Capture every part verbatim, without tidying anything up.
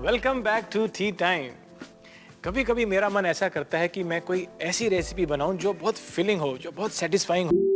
Welcome back to tea time. कभी कभी मेरा मन ऐसा करता है कि मैं कोई ऐसी रेसिपी बनाऊं जो बहुत फिलिंग हो, जो बहुत सेटिस्फाइंग हो।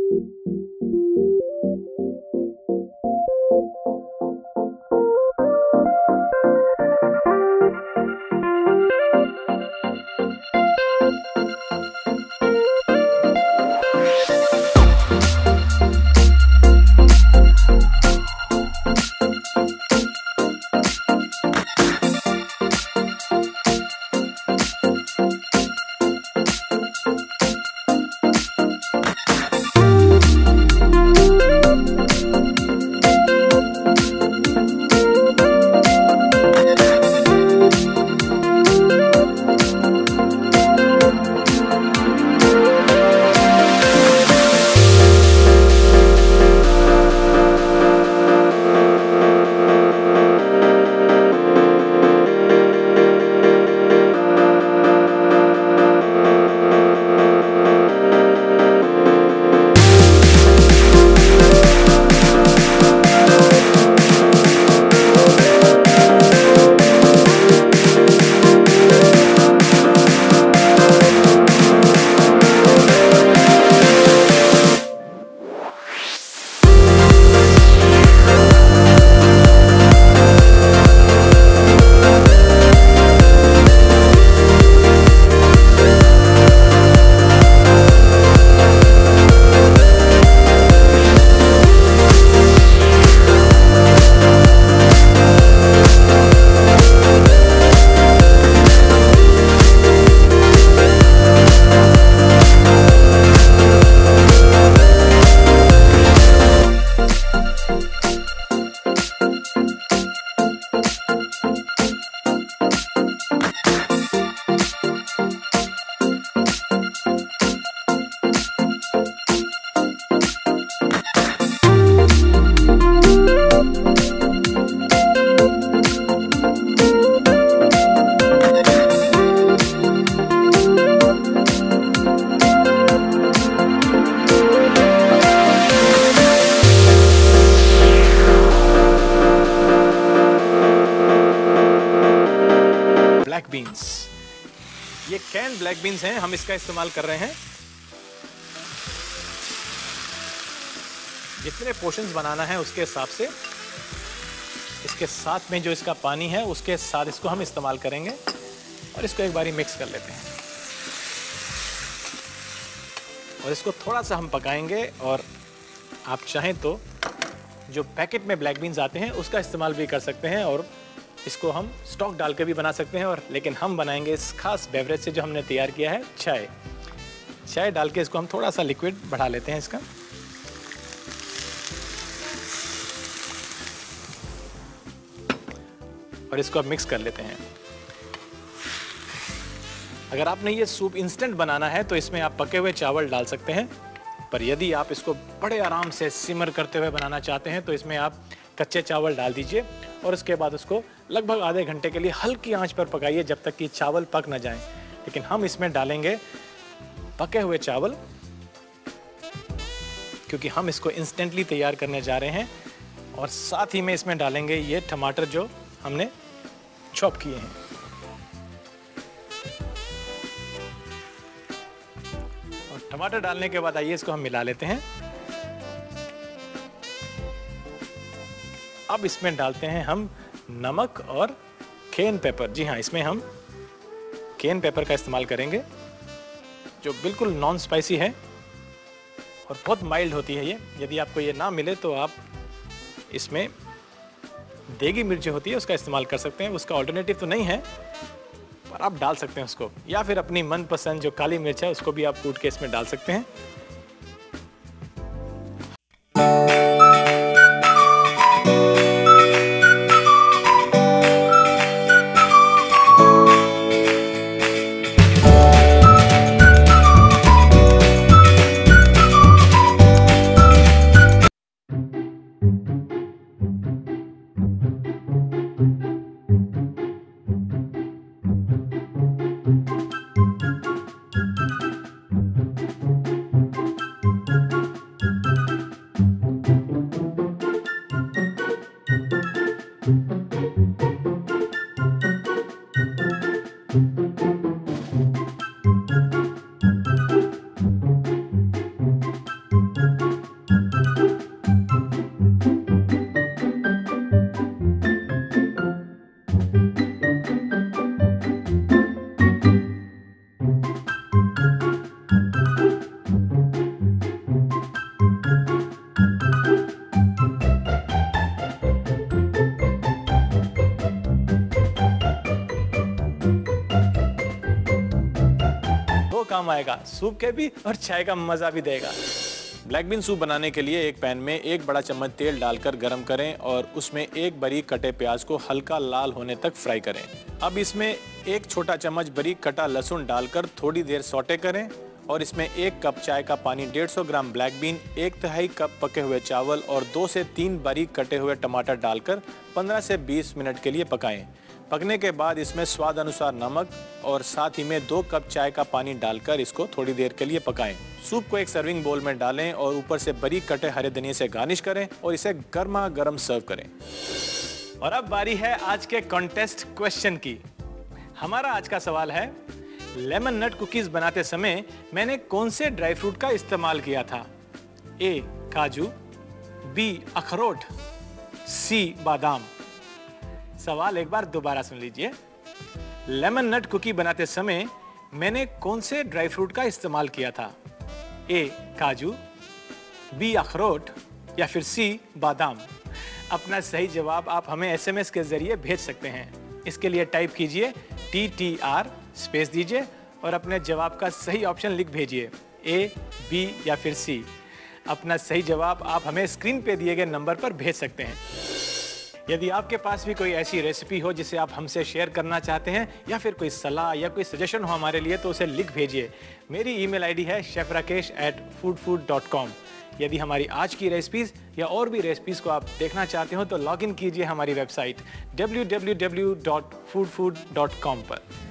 ब्लैक बीन्स, ये कैन ब्लैक बीन्स हैं, हम इसका इस्तेमाल कर रहे हैं। जितने पोर्शंस बनाना है उसके हिसाब से इसके साथ में जो इसका पानी है उसके साथ इसको हम इस्तेमाल करेंगे और इसको एक बारी मिक्स कर लेते हैं और इसको थोड़ा सा हम पकाएंगे। और आप चाहें तो जो पैकेट में ब्लैक बीन्स आते हैं उसका इस्तेमाल भी कर सकते हैं और इसको हम स्टॉक डाल के भी बना सकते हैं। और लेकिन हम बनाएंगे इस खास बेवरेज से जो हमने तैयार किया है, चाय। चाय डाल के इसको हम थोड़ा सा लिक्विड बढ़ा लेते हैं इसका। और इसको अब मिक्स कर लेते हैं। अगर आपने ये सूप इंस्टेंट बनाना है तो इसमें आप पके हुए चावल डाल सकते हैं, पर यदि आप इसको बड़े आराम से सिमर करते हुए बनाना चाहते हैं तो इसमें आप कच्चे चावल डाल दीजिए और उसके बाद उसको लगभग आधे घंटे के लिए हल्की आंच पर पकाइए जब तक कि चावल पक न जाएं। लेकिन हम इसमें डालेंगे पके हुए चावल क्योंकि हम इसको इंस्टेंटली तैयार करने जा रहे हैं। और साथ ही में इसमें डालेंगे ये टमाटर जो हमने चॉप किए हैं। और टमाटर डालने के बाद आइए इसको हम मिला लेते हैं। अब इसमें डालते हैं हम नमक और केन पेपर। जी हाँ, इसमें हम केन पेपर का इस्तेमाल करेंगे जो बिल्कुल नॉन स्पाइसी है और बहुत माइल्ड होती है ये। यदि आपको ये ना मिले तो आप इसमें देगी मिर्च होती है उसका इस्तेमाल कर सकते हैं। उसका ऑल्टरनेटिव तो नहीं है पर आप डाल सकते हैं उसको, या फिर अपनी मनपसंद जो काली मिर्च है उसको भी आप कूट के इसमें डाल सकते हैं। आएगा, सूप के भी और चाय का मजा भी देगा। ब्लैक बीन सूप बनाने के लिए एक पैन में एक बड़ा चम्मच तेल डालकर गरम करें और उसमें एक बारीक कटे प्याज को हल्का लाल होने तक फ्राई करें। अब इसमें एक छोटा चम्मच बारीक कटा लहसुन डालकर थोड़ी देर सौटे करें और इसमें एक कप चाय का पानी, डेढ़ सौ ग्राम ब्लैक बीन, एक तिहाई कप पके हुए चावल और दो से तीन बारीक कटे हुए टमाटर डालकर पंद्रह से बीस मिनट के लिए पकाएं। पकने के बाद इसमें स्वाद अनुसार नमक और साथ ही में दो कप चाय का पानी डालकर इसको थोड़ी देर के लिए पकाएं। सूप को एक सर्विंग बोल में डालें और ऊपर से बारीक कटे हरे धनिये से गार्निश करें और इसे गर्मा गर्म सर्व करें। और अब बारी है आज के कॉन्टेस्ट क्वेश्चन की। हमारा आज का सवाल है, लेमन नट कुकीज बनाते समय मैंने कौन से ड्राई फ्रूट का इस्तेमाल किया था? ए काजू, बी अखरोट, सी बादाम। सवाल एक बार दोबारा सुन लीजिए। लेमन नट कुकी बनाते समय मैंने कौन से ड्राई फ्रूट का इस्तेमाल किया था? ए काजू, बी अखरोट या फिर सी बादाम। अपना सही जवाब आप हमें एसएमएस के जरिए भेज सकते हैं। इसके लिए टाइप कीजिए टी टी आर, स्पेस दीजिए और अपने जवाब का सही ऑप्शन लिख भेजिए, ए, बी या फिर सी। अपना सही जवाब आप हमें स्क्रीन पे दिए गए नंबर पर भेज सकते हैं। यदि आपके पास भी कोई ऐसी रेसिपी हो जिसे आप हमसे शेयर करना चाहते हैं या फिर कोई सलाह या कोई सजेशन हो हमारे लिए, तो उसे लिख भेजिए। मेरी ईमेल आईडी है chef Rakesh at food food dot com. यदि हमारी आज की रेसिपीज या और भी रेसिपीज को आप देखना चाहते हो तो लॉग इन कीजिए हमारी website W W W dot food food dot com पर।